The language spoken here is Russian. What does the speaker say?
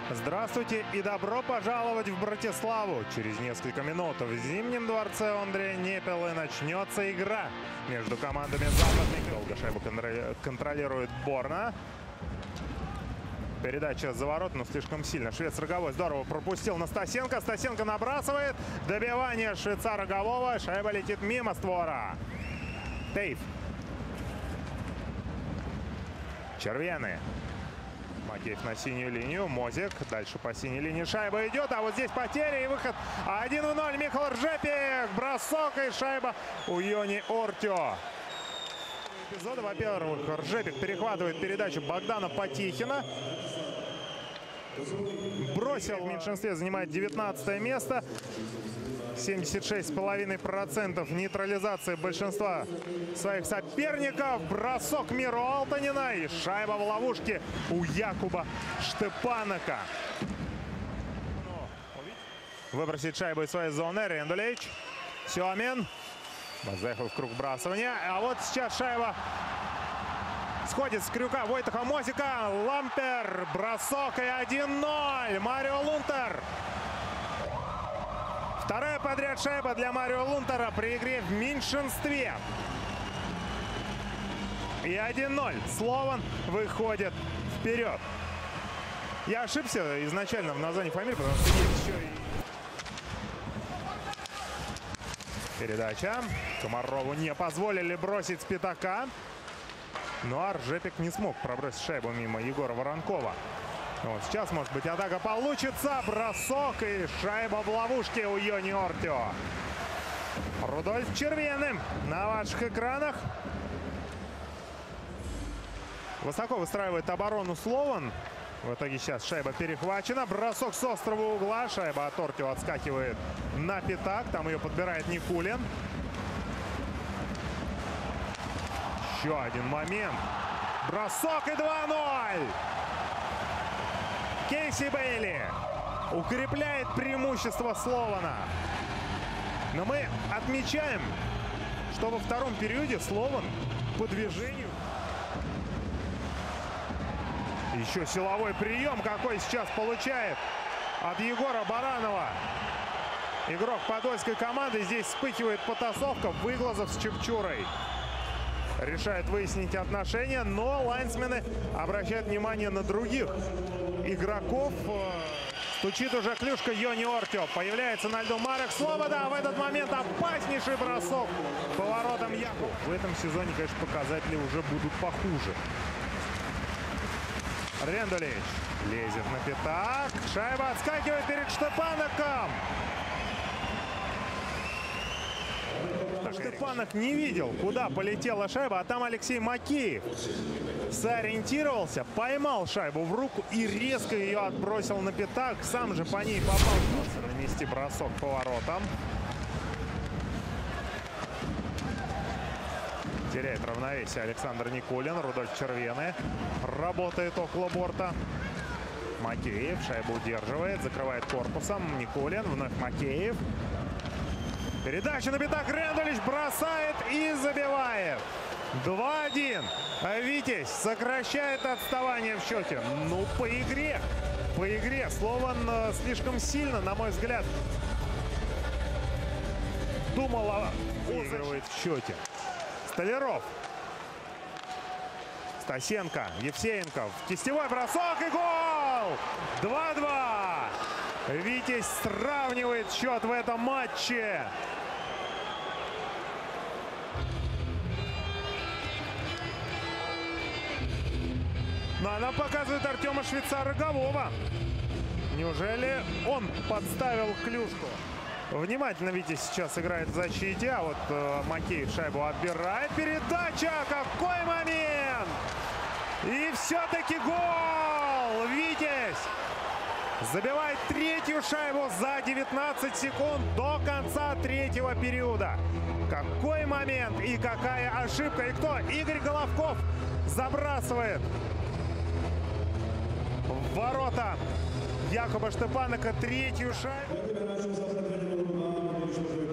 Здравствуйте и добро пожаловать в Братиславу. Через несколько минут в Зимнем дворце Андрея Непелы начнется игра между командами западных. Долго шайбу контролирует Борна. Передача за ворот, но слишком сильно. Швец Роговой здорово пропустил на Стасенко. Стасенко набрасывает. Добивание швеца Рогового. Шайба летит мимо створа. Тейв. Червены. Макеев на синюю линию. Мозик. Дальше по синей линии шайба идет. А вот здесь потеря и выход. 1-0. Михаил Ржепик. Бросок и шайба у Йони Ортио. Эпизода. Во-первых, Ржепик перехватывает передачу Богдана Потихина. Бросил. В меньшинстве занимает 19 место. 76,5% нейтрализации большинства своих соперников. Бросок Миру Алтанина и шайба в ловушке у Якуба Штепанака. Выбросить шайбу из своей зоны Рендулевич. Семин. Заехал в круг бросания. А вот сейчас шайба сходит с крюка Войтаха Мозика. Лампер. Бросок и 1-0. Марио Лунтер. Вторая подряд шайба для Марио Лунтера при игре в меньшинстве. И 1-0. Слован выходит вперед. Я ошибся изначально в названии фамилии, потому что есть еще и... Передача. Комарову не позволили бросить с пятака. Ну а Ржепик не смог пробросить шайбу мимо Егора Воронкова. Вот сейчас, может быть, атака получится. Бросок и шайба в ловушке у Йони Ортио. Рудольф Червены на ваших экранах. Высоко выстраивает оборону Слован. В итоге сейчас шайба перехвачена. Бросок с острого угла. Шайба от Ортио отскакивает на пятак. Там ее подбирает Никулин. Еще один момент. Бросок и 2-0. Кейси Бейли укрепляет преимущество Слована. Но мы отмечаем, что во втором периоде Слован по движению. Еще силовой прием, какой сейчас получает от Егора Баранова. Игрок подольской команды. Здесь вспыхивает потасовка. Выглазов с Чепчурой решает выяснить отношения, но лайнсмены обращают внимание на других игроков. Стучит уже клюшка Йони Ортио. Появляется на льду Марек Слобода. В этот момент опаснейший бросок по воротам Яку. В этом сезоне, конечно, показатели уже будут похуже. Рендулевич лезет на пятак. Шайба отскакивает перед Штепанаком. Штепанок не видел, куда полетела шайба, а там Алексей Макеев сориентировался, поймал шайбу в руку и резко ее отбросил на пятак. Сам же по ней попал. Нанести бросок по воротам. Теряет равновесие Александр Никулин. Рудольф Червены работает около борта. Макеев шайбу удерживает, закрывает корпусом. Никулин, вновь Макеев. Передача на пятак. Рендулевич бросает и забивает. 2-1. Витязь сокращает отставание в счете. Ну, по игре. По игре. Слован слишком сильно, на мой взгляд, думал, выигрывает в счете. Столяров. Стасенко. Евсеенко. Кистевой бросок и гол! 2-2. Витязь сравнивает счет в этом матче. Но она показывает Артема Швеца Рогового. Неужели он подставил клюшку? Внимательно Витязь сейчас играет в защите. А вот Макеев шайбу отбирает. Передача! Какой момент! И все-таки гол! Витязь забивает третью шайбу за 19 секунд до конца третьего периода. Какой момент и какая ошибка. И кто? Игорь Головков забрасывает в ворота Якуба Штепанака третью шайбу.